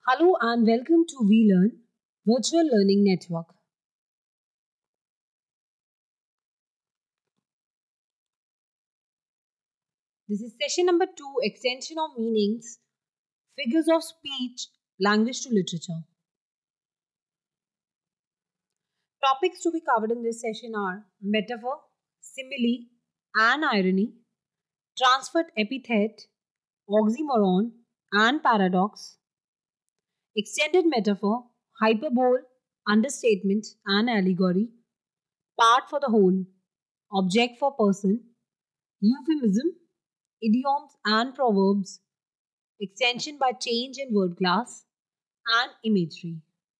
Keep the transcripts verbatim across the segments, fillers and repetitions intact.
Hello and welcome to VLearn Virtual Learning Network. This is session number two, extension of meanings, figures of speech, language to literature. Topics to be covered in this session are metaphor, simile, and irony, transferred epithet, oxymoron, and paradox, extended metaphor, hyperbole, understatement, and allegory, part for the whole, object for person, euphemism, idioms and proverbs, extension by change in word class, and imagery.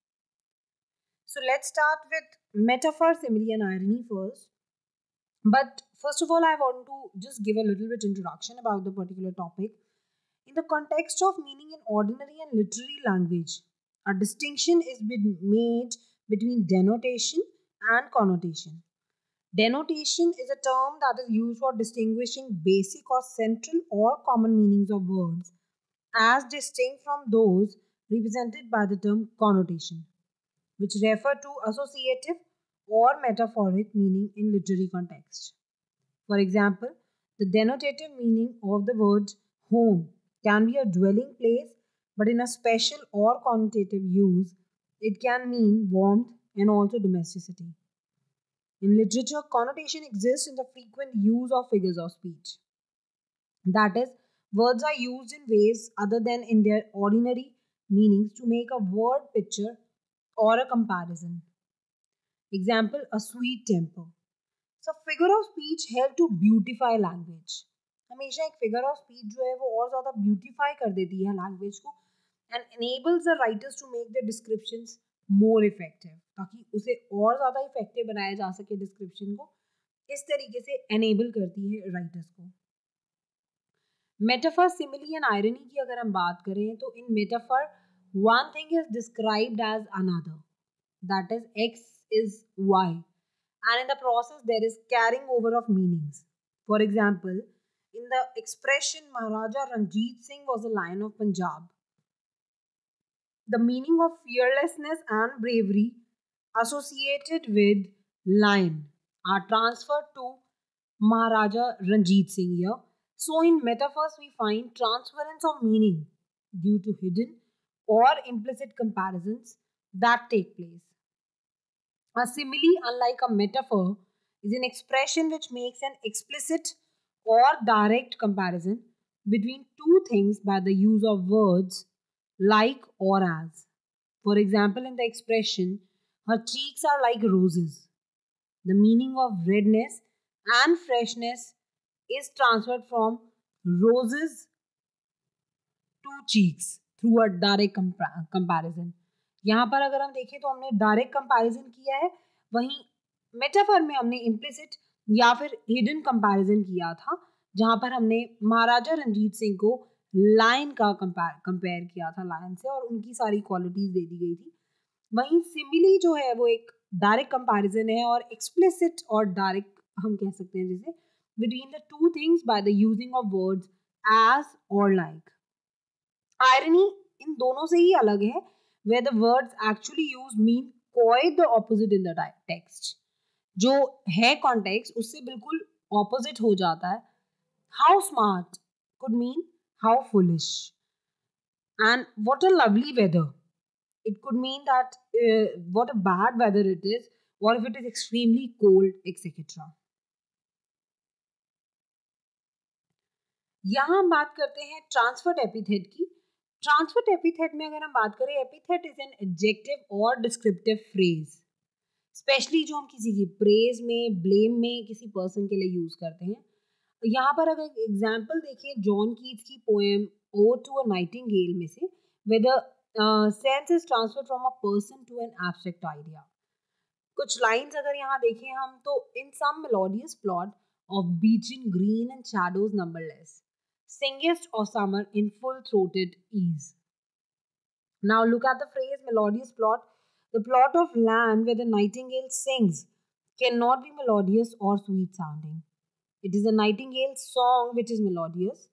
So let's start with metaphor, simile, and irony first. But first of all, I want to just give a little bit introduction about the particular topic. In the context of meaning in ordinary and literary language, a distinction is been made between denotation and connotation. Denotation is a term that is used for distinguishing basic or central or common meanings of words as distinct from those represented by the term connotation, which refer to associative or metaphoric meaning in literary context. For example, the denotative meaning of the word home can be a dwelling place, but in a special or connotative use, it can mean warmth and also domesticity. In literature, connotation exists in the frequent use of figures of speech. That is, words are used in ways other than in their ordinary meanings to make a word picture or a comparison. Example, a sweet temper. So figure of speech help to beautify language. हमेशा एक figure of speech जो है वो और ज़्यादा beautify कर देती है language को and enables the writers to make their descriptions more effective, ताकि उसे और ज़्यादा effective बनाया जा सके description को. इस तरीके से enable करती है writers को. मेटाफर, सिमिली एंड आयरनी की अगर हम बात करें तो in metaphor one thing is described as another, that is X is Y, and in the process there is carrying over of meanings. For example, in the expression Maharaja Ranjit Singh was a lion of Punjab, the meaning of fearlessness and bravery associated with lion are transferred to Maharaja Ranjit Singh here. So, in metaphors, we find transference of meaning due to hidden or implicit comparisons that take place. A simile, unlike a metaphor, is an expression which makes an explicit or direct comparison between two things by the use of words like or as. For example, in the expression, her cheeks are like roses, the meaning of redness and freshness is transferred from roses to cheeks through a direct comparison. यहाँ पर अगर हम देखें तो हमने direct comparison किया है, वहीं मेटाफर में हमने इम्प्लिसिट या फिर हिडन कंपैरिजन किया था, जहाँ पर हमने महाराजा रंजीत सिंह को लायन का कंपेयर किया था लायन से और उनकी सारी क्वालिटीज दे दी गई थी. वहीं सिमिली जो है वो एक डायरेक्ट कंपैरिजन है और एक्सप्लिसिट और डायरेक्ट हम कह सकते हैं जैसे between the two things by the using of words as or like. Irony इन दोनों से ही अलग है, where the words actually used mean quite the opposite in the text. जो है context उससे बिल्कुल opposite हो जाता है. How smart could mean how foolish. And what a lovely weather. It could mean that uh, what a bad weather it is, or if it is extremely cold, et cetera. यहाँ हम बात करते हैं transferred epithet की. Transferred epithet में अगर हम बात करें, एपिथेट इज एन एडजेक्टिव और डिस्क्रिप्टिव फ्रेज, स्पेशली जो हम किसी की प्रेज में, ब्लेम में किसी पर्सन के लिए यूज करते हैं. यहाँ पर अगर एग्जाम्पल देखें जॉन कीट्स की poem ode to a nightingale में से, whether sense is transfer from a person to an abstract idea. कुछ लाइंस अगर यहाँ देखें हम तो, in some melodious plot of beech in green and shadows numberless, singest or summer in full-throated ease. Now look at the phrase melodious plot. The plot of land where the nightingale sings cannot be melodious or sweet sounding. It is a nightingale song which is melodious.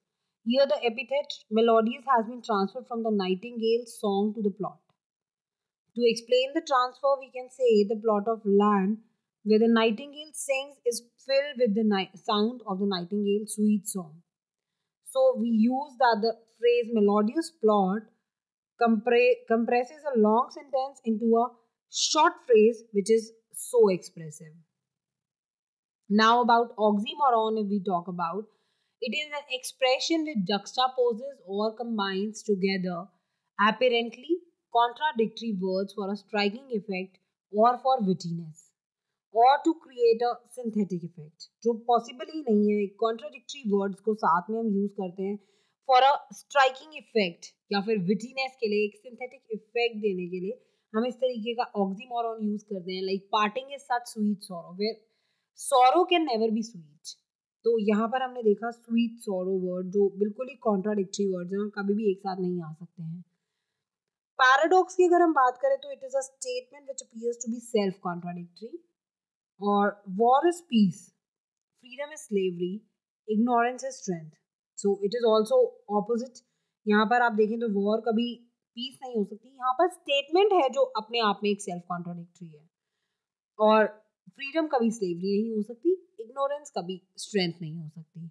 Here the epithet melodious has been transferred from the nightingale song to the plot. To explain the transfer, we can say the plot of Land where the nightingale sings is filled with the ni- sound of the nightingale's sweet song. So we use that the phrase melodious plot compre- compresses a long sentence into a short phrase which is so expressive. Now about oxymoron, if we talk about, it is an expression which juxtaposes or combines together apparently contradictory words for a striking effect or for wittiness or to create a synthetic effect जो possible ही नहीं है contradictory words को साथ में हम use करते हैं for a striking effect या फिर wittiness के लिए एक synthetic effect देने के लिए हम इस तरीके का oxymoron use करते हैं like parting is such sweet sorrow where sorrow can never be sweet. तो यहाँ पर हमने देखा स्वीट सॉरो वर्ड जो बिल्कुल ही कॉन्ट्राडिक्टरी वर्ड्स हैं कभी भी एक साथ नहीं आ सकते हैं. पैराडॉक्स की अगर हम बात करें तो it is a statement which appears to be self contradictory. और war is peace, freedom is slavery, ignorance is strength. So it is also opposite. यहाँ पर आप देखें तो वॉर कभी पीस नहीं हो सकती. यहाँ पर स्टेटमेंट है जो अपने आप में एक सेल्फ कॉन्ट्राडिक्टरी है. और फ्रीडम कभी स्लेवरी नहीं हो सकती, इग्नोरेंस कभी स्ट्रेंथ नहीं हो सकती.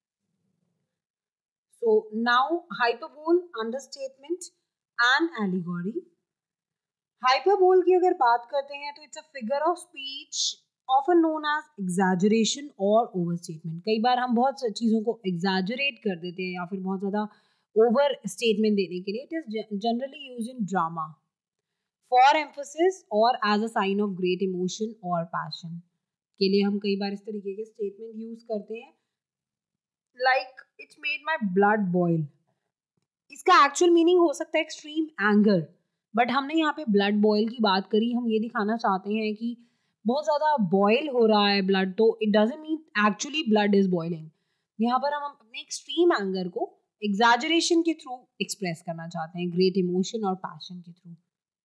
So now hyperbole, understatement and allegory. Hyperbole की अगर बात करते हैं तो it's a figure of speech often known as exaggeration और ओवरस्टेटमेंट. कई बार हम बहुत सारी चीज़ों को एग्जैजरेट कर देते हैं या फिर बहुत ज़्यादा ओवर स्टेटमेंट देने के लिए. It is generally use in drama for emphasis और as a sign of great emotion और पैशन के लिए हम कई बार इस तरीके के स्टेटमेंट यूज करते हैं like it's made my blood boil. इसका एक्चुअल मीनिंग हो सकता है एक्सट्रीम एंगर, बट हमने यहाँ पे ब्लड बॉयल की बात करी. हम ये दिखाना चाहते हैं कि बहुत ज़्यादा बॉयल हो रहा है ब्लड, तो it doesn't mean actually blood is boiling. यहाँ पर हम अपने एक्सट्रीम एंगर को एग्जैजरेशन के थ्रू एक्सप्रेस करना चाहते हैं, ग्रेट इमोशन और पैशन के through.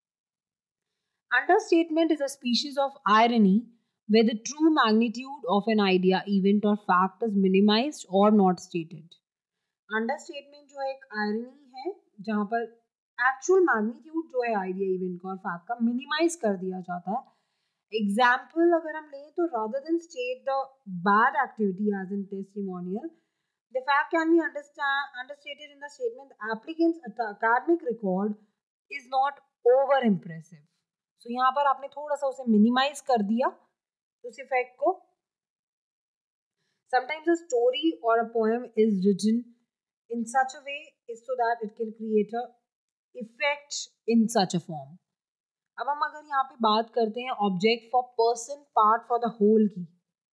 Understatement is a species of irony where the true magnitude of an idea, event or fact is minimized or not stated. Understatement जो है एक irony है जहाँ पर actual magnitude जो है idea, event का और fact का minimize कर दिया जाता है. Example अगर हम लें तो rather than state the bad activity as in testimonial, the fact can be understand, understated in the statement the applicant's academic record is not over impressive. तो यहाँ पर आपने थोड़ा सा उसे मिनिमाइज कर दिया उस इफेक्ट को. समटाइम्स अ स्टोरी और a poem is written in such a way is so that it can create a effect in such a form. अब हम अगर यहाँ पे बात करते हैं object for person, part for the whole की.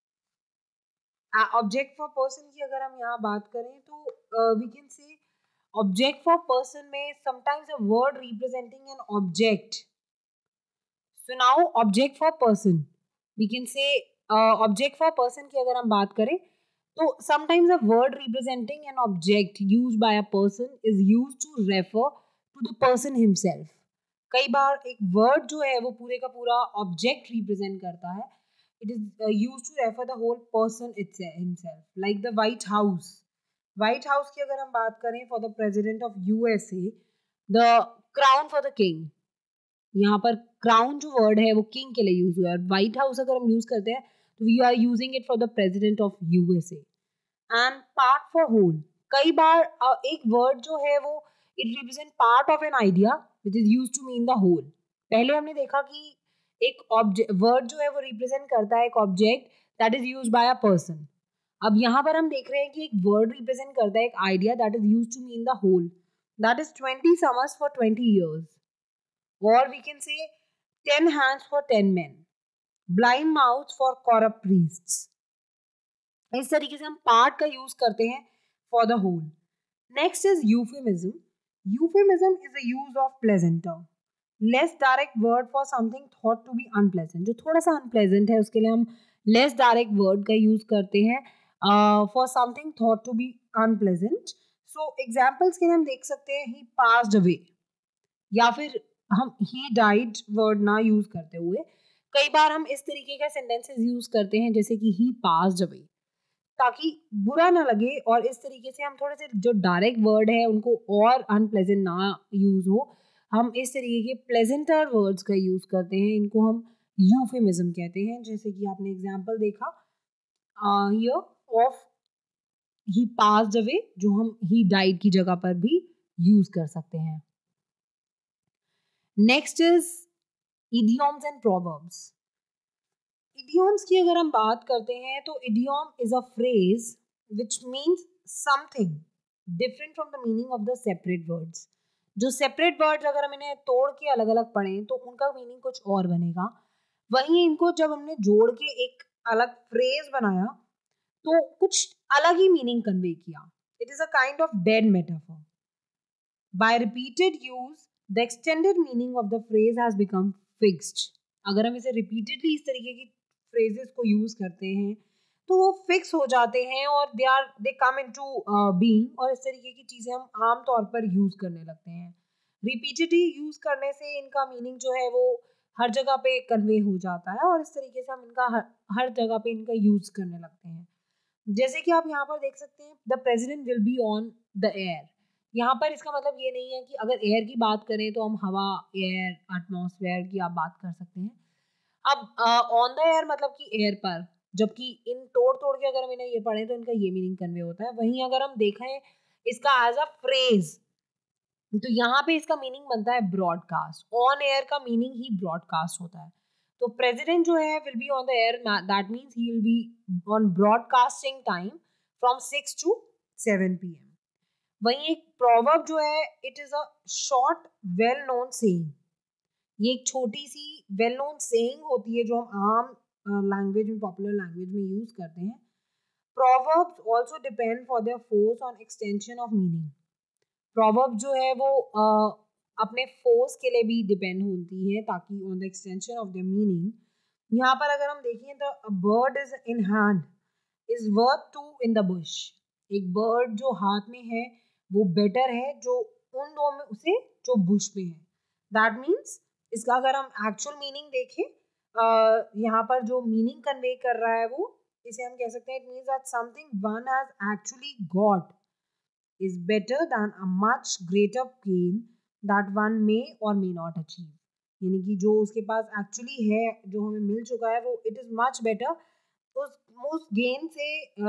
ऑब्जेक्ट फॉर पर्सन की अगर हम यहाँ बात करें तो we can say object for person में sometimes a word representing an object. So now object for person, we can say uh, object for person की अगर हम बात करें तो sometimes a word representing an object used by a person is used to refer to the person himself. कई बार एक word जो है वो पूरे का पूरा object represent करता है. It is uh, used to refer the whole person itself himself. Like the White House. White House की अगर हम बात करें for the president of U S A, the crown for the king. यहाँ पर crown जो वर्ड है वो किंग के लिए यूज हुआ है. व्हाइट हाउस अगर हम यूज करते हैं तो we are using it for the president of USA. And part for whole, कई बार uh, एक वर्ड जो है वो it represent part of an idea which is use to mean the whole. पहले हमने देखा कि एक ऑब्जेक्ट वर्ड जो है वो रिप्रेजेंट करता है एक object that is use by a person. अब यहाँ पर हम देख रहे हैं कि एक वर्ड रिप्रेजेंट करता है एक idea that is use to mean the whole. That is twenty summers for twenty years. Or we can say ten hands for ten men, blind mouths for corrupt priests. इस तरीके से हम part का use करते हैं for the whole. Next is euphemism. Euphemism is the use of pleasanter, less direct word for something thought to be unpleasant. जो थोड़ा सा unpleasant है उसके लिए हम less direct word का यूज करते हैं uh, for something thought to be unpleasant. So examples के लिए हम देख सकते हैं he passed away या फिर हम ही डाइड वर्ड ना यूज करते हुए कई बार हम इस तरीके का सेंटेंसेस यूज करते हैं जैसे कि ही पास्ड अवे. ताकि बुरा ना लगे और इस तरीके से हम थोड़े से जो डायरेक्ट वर्ड है उनको और अनप्लेजेंट ना यूज़ हो, हम इस तरीके के प्लेजेंटर वर्ड्स का यूज़ करते हैं। इनको हम यूफेमिज्म कहते हैं। जैसे कि आपने एग्जांपल देखा here of he passed away, जो हम ही डाइड की जगह पर भी यूज कर सकते हैं। Next is idioms and proverbs. Idioms की अगर हम बात करते हैं तो idiom is a phrase which means something different from the meaning of the separate words. जो सेपरेट वर्ड्स अगर हम इन्हें तोड़ के अलग अलग पढ़ें तो उनका मीनिंग कुछ और बनेगा, वहीं इनको जब हमने जोड़ के एक अलग फ्रेज बनाया तो कुछ अलग ही मीनिंग कन्वे किया। It is a kind of dead metaphor. By repeated use the extended meaning of the phrase has become fixed. अगर हम इसे रिपीटेडली इस तरीके की फ्रेजेस को यूज करते हैं तो वो फिक्स हो जाते हैं और they are they come into being, और इस तरीके की चीजें हम आम तौर पर यूज करने लगते हैं। रिपीटेडली यूज करने से इनका मीनिंग जो है वो हर जगह पे कन्वे हो जाता है और इस तरीके से हम इनका हर, हर जगह पे इनका यूज करने लगते हैं। जैसे कि आप यहाँ पर देख सकते हैं the president will be on the air. यहाँ पर इसका मतलब ये नहीं है कि अगर एयर की बात करें तो हम हवा, एयर, एटमॉस्फेयर की आप बात कर सकते हैं। अब ऑन द एयर मतलब कि एयर पर, जबकि इन तोड़ तोड़ के अगर हम इन्हें ये पढ़ें तो इनका ये मीनिंग कन्वे होता है। वहीं अगर हम देखें इसका एज अ फ्रेज तो यहाँ पे इसका मीनिंग बनता है ब्रॉडकास्ट। ऑन एयर का मीनिंग ही ब्रॉडकास्ट होता है। तो प्रेसिडेंट जो है will be on the air, that means he will be on broadcasting time from six to seven P M. वहीं एक प्रोवर्ब जो है it is a short well known saying. ये एक छोटी सी वेल नोन सेइंग होती है जो हम आम लैंग्वेज में, पॉपुलर लैंग्वेज में यूज करते हैं। Proverbs also depend for their force on extension of meaning. Proverb जो है वो uh, अपने फोर्स के लिए भी डिपेंड होती है ताकि on the extension of the meaning. यहाँ पर अगर हम देखें तो a bird is in hand is worth two in the bush. एक बर्ड जो हाथ में है वो बेटर है जो उन दो में उसे जो बुश में है। दैट मीन्स इसका अगर हम एक्चुअल मीनिंग देखें, uh, यहाँ पर जो मीनिंग कन्वे कर रहा है वो इसे हम कह सकते हैं it means that something one has actually got is better than a much greater gain that one may or may not achieve। यानी कि जो उसके पास एक्चुअली है, जो हमें मिल चुका है, वो इट इज मच बेटर उस उस गेन से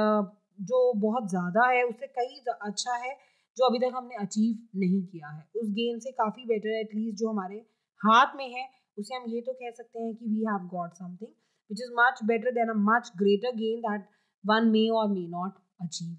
जो बहुत ज़्यादा है उससे कई अच्छा है जो अभी तक हमने अचीव नहीं किया है। उस गेन से काफ़ी बेटर है एटलीस्ट जो हमारे हाथ में है उसे हम ये तो कह सकते हैं कि we have got something which is much better than a much greater gain that one may और मे नॉट अचीव।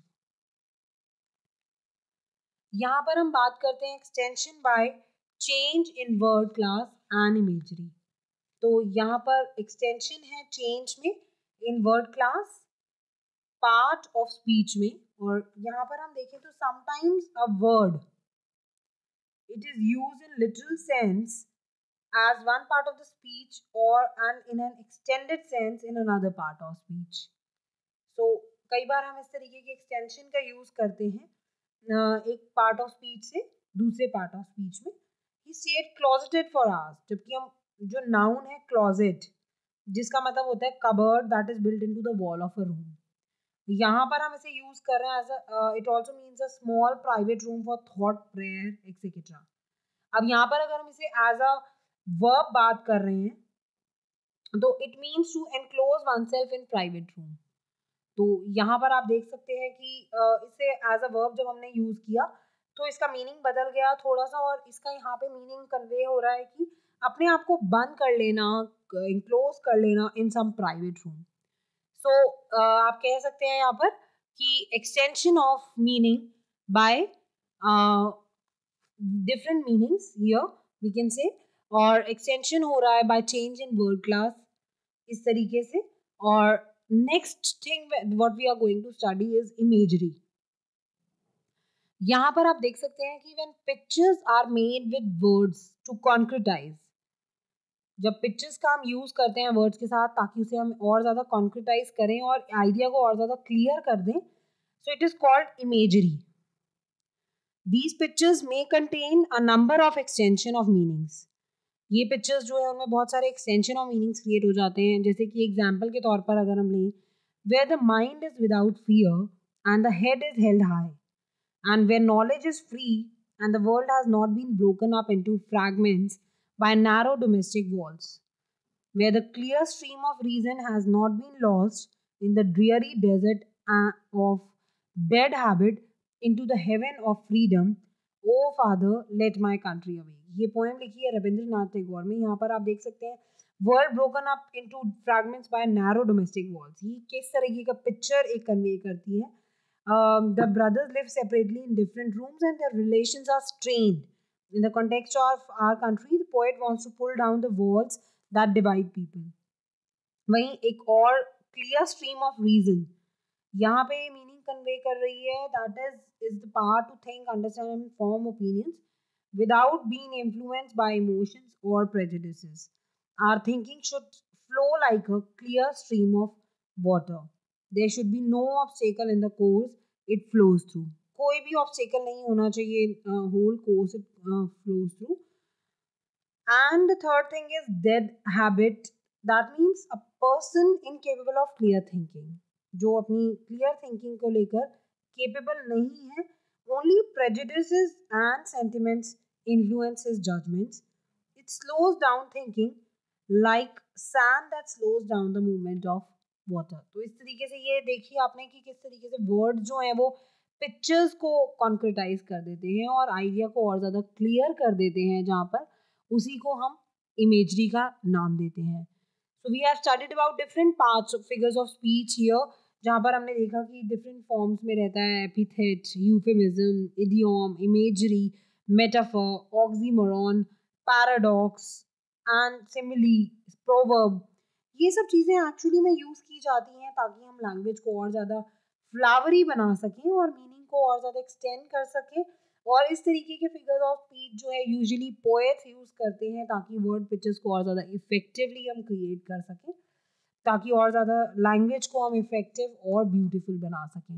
यहाँ पर हम बात करते हैं extension by change in word class and imagery. तो यहाँ पर एक्सटेंशन है चेंज में, in word class, part of speech में। और यहाँ पर हम देखें तो sometimes a word it is used in literal sense as one part of the speech or and in an extended sense in another part of speech। so कई बार हम इस तरीके के एक्सटेंशन का यूज करते हैं एक पार्ट ऑफ स्पीच से दूसरे पार्ट ऑफ स्पीच में। He stayed closeted for hours, जबकि हम जो नाउन है क्लोजेट जिसका मतलब होता है cupboard that is built into the wall of a room, यहाँ पर हम इसे यूज कर रहे हैं as a it also means a small private room for thought, prayer etcetera. अब यहाँ पर अगर हम इसे एज अ वर्ब बात कर रहे हैं तो it means to enclose oneself in private room. तो यहाँ पर आप देख सकते हैं कि इसे एज अ वर्ब जब हमने यूज किया तो इसका मीनिंग बदल गया थोड़ा सा, और इसका यहाँ पे मीनिंग कन्वे हो रहा है कि अपने आप को बंद कर लेना, इनक्लोज कर लेना इन सम प्राइवेट रूम। सो आप कह सकते हैं यहाँ पर कि extension of meaning by different meanings here we can say, और एक्सटेंशन हो रहा है by change in word class इस तरीके से। और next thing what we are going to study is imagery. यहाँ पर आप देख सकते हैं कि when pictures are made with words to concretize, जब पिक्चर्स का हम यूज करते हैं वर्ड्स के साथ ताकि उसे हम और ज्यादा कॉन्क्रेटाइज करें और आइडिया को और ज्यादा क्लियर कर दें, so it is called imagery. These pictures may contain a number of extension of meanings। ये पिक्चर्स जो है उनमें बहुत सारे एक्सटेंशन ऑफ मीनिंग्स क्रिएट हो जाते हैं। जैसे कि एग्जाम्पल के तौर पर अगर हम लें where the mind is without fear and the head is held high, and where knowledge is free and the world has not been broken up into fragments by narrow domestic walls, where the clear stream of reason has not been lost in the dreary desert uh, of dead habit into the heaven of freedom. O father let my country awake. ये poem लिखी है रविंद्रनाथ टैगोर में. यहाँ पर आप देख सकते हैं world broken up into fragments by narrow domestic walls. ये किस तरीके का पिक्चर एक कन्वे करती है. The brothers live separately in different rooms and their relations are strained. In the context of our country, the poet wants to pull down the walls that divide people. वहीं एक और clear stream of reason यहाँ पे meaning convey कर रही है. That is is the power to think, understand and form opinions without being influenced by emotions or prejudices. Our thinking should flow like a clear stream of water. There should be no obstacle in the course it flows through. कोई भी obstacle नहीं होना चाहिए uh, whole course it uh, flows through. And the third thing is dead habit. That means a person incapable of clear thinking. जो अपनी clear thinking को लेकर capable नहीं है. Only prejudices and sentiments influence his judgments. It slows down thinking like sand that slows down the movement of water. तो इस तरीके से ये देखिए आपने कि किस तरीके से वर्ड जो है वो पिक्चर्स को कॉन्क्रेटाइज कर देते हैं और आइडिया को और ज़्यादा क्लियर कर देते हैं, जहाँ पर उसी को हम इमेजरी का नाम देते हैं. So we have studied about different parts of figures of speech here, जहाँ पर हमने देखा कि डिफरेंट फॉर्म्स में रहता है epithet, euphemism, idiom, imagery, metaphor, oxymoron, paradox and simile, proverb. ये सब चीज़ें एक्चुअली में यूज़ की जाती हैं ताकि हम लैंग्वेज को और ज़्यादा फ्लावरी बना सकें और मीनिंग को और ज़्यादा एक्सटेंड कर सकें. और इस तरीके के फिगर्स ऑफ स्पीच जो है यूजुअली पोएट्स यूज़ करते हैं ताकि वर्ड पिक्चर्स को और ज़्यादा इफेक्टिवली हम क्रिएट कर सकें, ताकि और ज़्यादा लैंग्वेज को हम इफेक्टिव और ब्यूटीफुल बना सकें.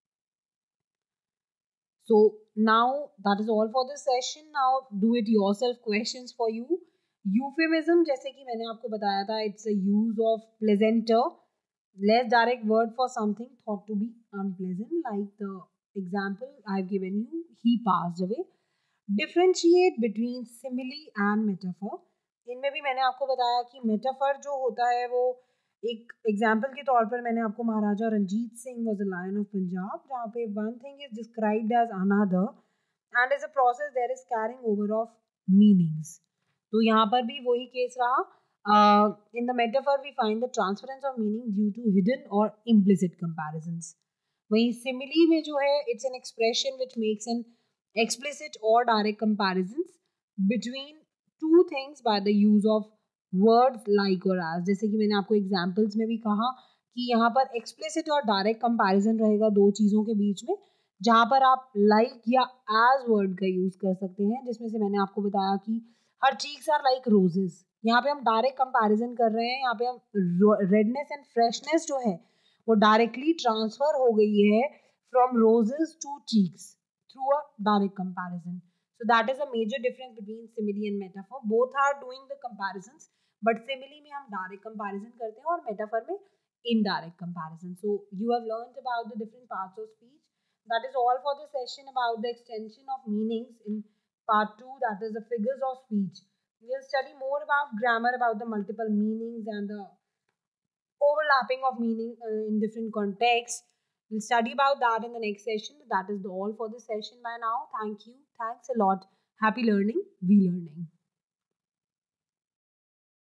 So now that is all for this session. Now do it yourself questions for you. Euphemism, जैसे कि मैंने आपको बताया था, it's a use of pleasanter less direct word for something thought to be unpleasant, like the example I've given you, he passed away. Differentiate between simile and metaphor. इनमें भी मैंने आपको बताया कि मेटाफर जो होता है वो एक एग्जाम्पल के तौर पर मैंने आपको Maharaja Ranjit Singh was a lion of Punjab, जहाँ पे one thing is described as another and as a process there is carrying over of meanings. तो यहाँ पर भी वही केस रहा. In the metaphor we find the transference of meaning due to hidden और implicit comparisons. वहीं simile में जो है it's an expression which makes an explicit और direct comparisons between two things by the use of words like और as. जैसे कि मैंने आपको एग्जांपल्स में भी कहा कि यहाँ पर एक्सप्लिसिट और डायरेक्ट कंपैरिजन रहेगा दो चीज़ों के बीच में, जहाँ पर आप लाइक like या एज वर्ड का यूज़ कर सकते हैं, जिसमें से मैंने आपको बताया कि her cheeks are like roses. यहाँ पे हम डायरेक्ट कंपैरिजन कर रहे हैं. यहाँ पे हम रेडनेस एंड फ्रेशनेस जो है वो डायरेक्टली ट्रांसफर हो गई है from roses to cheeks through a direct comparison. So that is a major difference between simile and metaphor. Both are doing the comparisons, but simile में हम डायरेक्ट कंपैरिजन करते हैं और मेटाफर में indirect comparison. So you have learned about the different parts of speech. That is all for the session about the extension of meanings in part two, that is the figures of speech. We will study more about grammar, about the multiple meanings and the overlapping of meaning uh, in different contexts. We'll study about that in the next session. That is all for this session by now. Thank you. Thanks a lot. Happy learning. We learning.